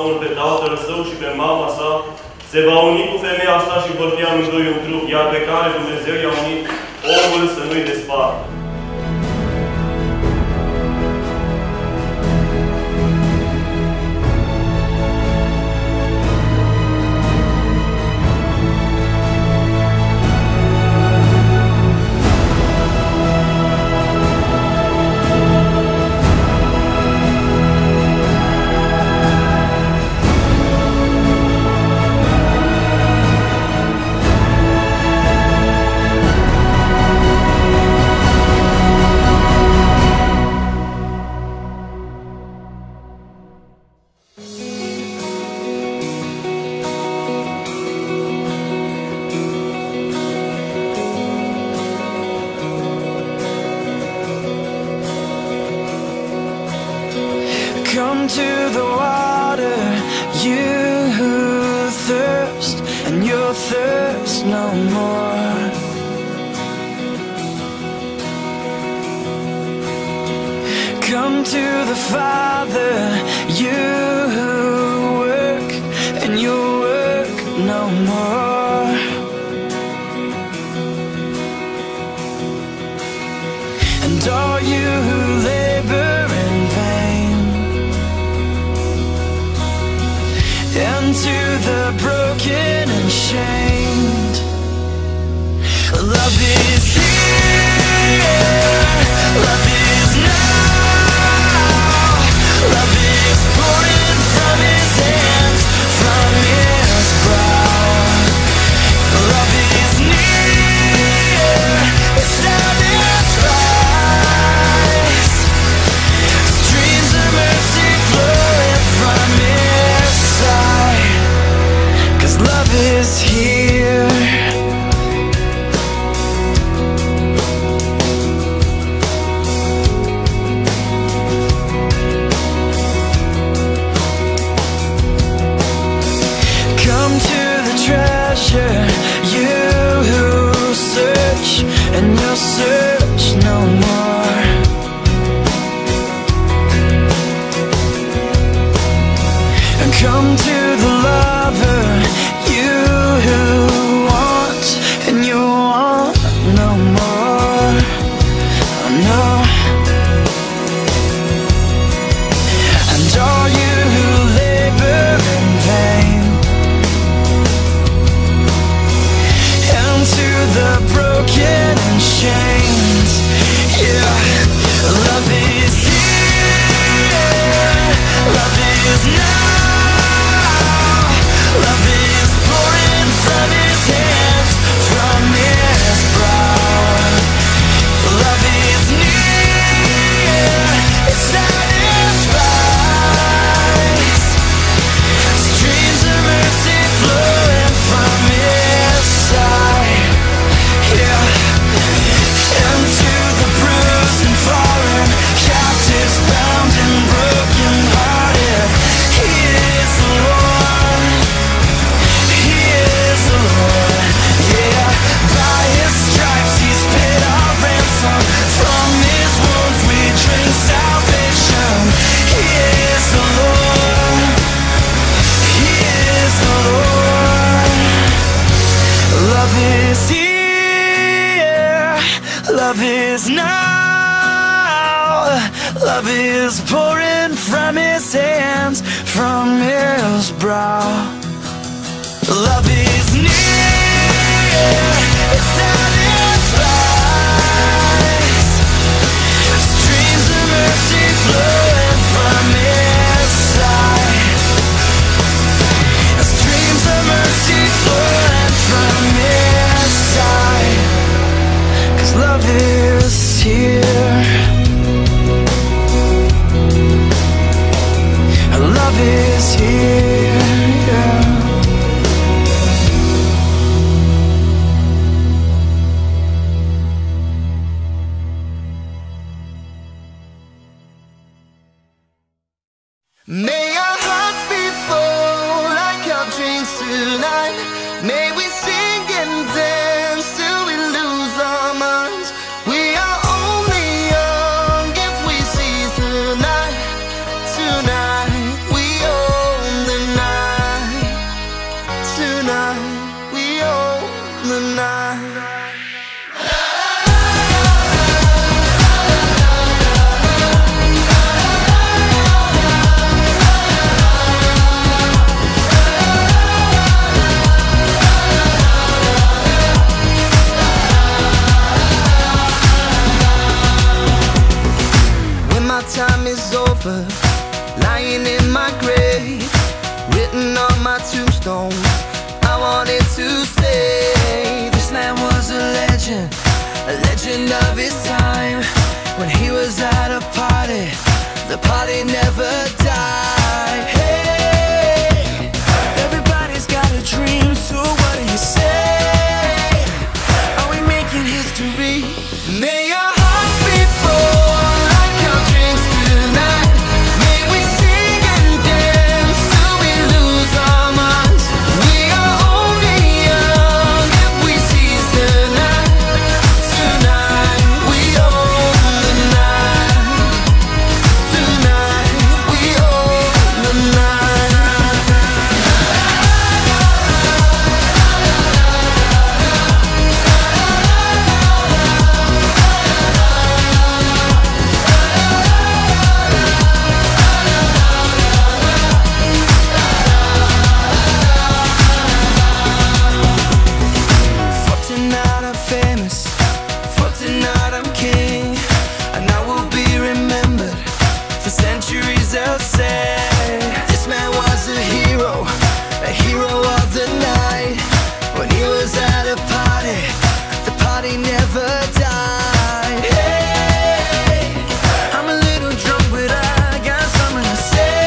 Domnul pe Tatăl Său și pe mama sa, se va uni cu femeia asta și vor fi amândoi un trup, iar pe care Dumnezeu i-a unit, omul să nu-i despartă. Come to the water, you who thirst, and you'll thirst no more. Come to the Father, you who work, and you'll work no more. And all you who labor in vain, and to the broken and shamed, love is here, love is now, love is pouring from His hands, from His brow. Love is near, it satisfies, streams of mercy flowing from His side, 'cause love is here. Come to the treasure, you who search, and you'll search no more. And come to the lover, you who want, and you want no more. Oh no. And all you who labor in vain, and to the broken and chains, yeah, love is here, love is now, love is pouring from His hands, from His brow. Love is near, it satisfies, streams of mercy flowing from His side, yeah. And to the bruised and fallen, captives bound and broken hearted, He is the Lord, He is the Lord, yeah. By His stripes He's paid our ransom, from His wounds we drink salvation. He is the Lord, He is the Lord. Love is here, love is now, love is pouring from His hands, from His brow. Love is near, it satisfies, streams of mercy flowing from His side, streams of mercy flowing from His side, 'cause love is here, love is here, yeah. May our hearts be full like our dreams tonight. May we sing and dance till we lose our minds. We are only young if we seize the night. Tonight we own my grave, written on my tombstone. I wanted to say this man was a legend of his time. When he was at a party, the party never died. Hey, everybody's got a dream, so what do you say? Are we making history? May our hearts be full like our drinks tonight. May we sing and dance till we lose our minds. We are only young if we seize the night. Tonight we own the night. Tonight we own the night. For tonight I'm famous, for tonight I'm king, and I will be remembered for centuries. They'll say this man was a hero of the night. When he was at a party, the party never died. Hey, I'm a little drunk, but I got something to say.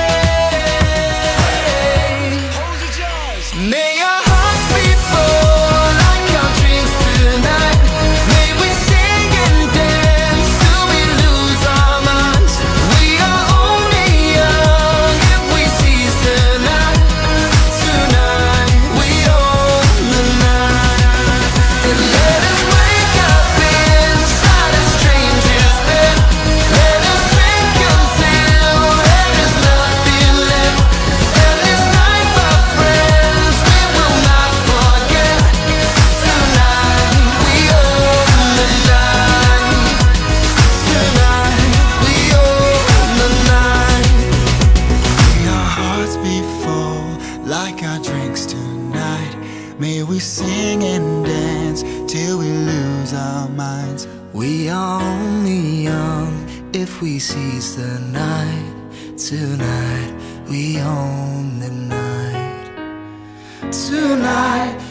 May our hearts be full like our drinks tonight. May we sing and dance till we lose our minds. We are only young if we seize the night. Tonight we own the night. And let us wake up inside a stranger's bed. Let us drink until there is nothing left. And this night, my friends, we will not forget. Tonight we own the night. Tonight we own the night. May our hearts be full like our drinks tonight. May we sing and dance till we lose our minds. We are only young if we seize the night. Tonight we own the night. Tonight